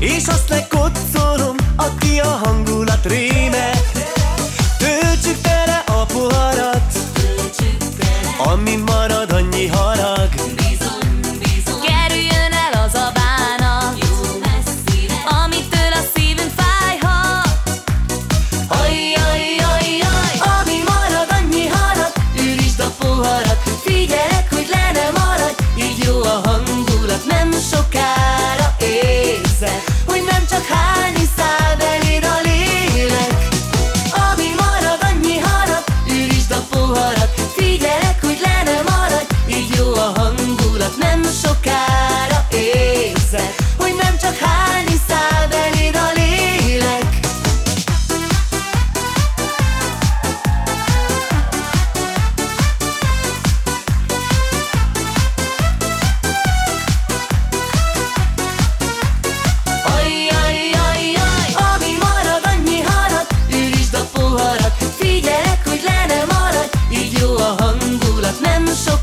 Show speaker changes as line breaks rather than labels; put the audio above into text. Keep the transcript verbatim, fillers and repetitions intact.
és azt lekoccolom, aki a hangulat réme. Töltsük tele a poharat, amin marad, annyi harag.
Kerüljön el az a bánat, amitől a szívünk fájhat.
Ajjajjajjaj, ami marad, annyi harag. Ürítsd a poharat, figyelek, hogy le ne maradj. Így jó a hangulat, nem sokára érzed, hogy nem csak hányni száll beléd a lélek. Ami marad, annyi harag. Ürítsd a poharat, figyelek, hogy le ne maradj. Így jó a hangulat, nem sokára érzed, hogy nem csak hányni száll beléd a lélek. Ajjajjajjaj, ami marad, annyi harag. Ürítsd a poharat, figyelek, hogy le ne maradj. Így jó a hangulat, nem sok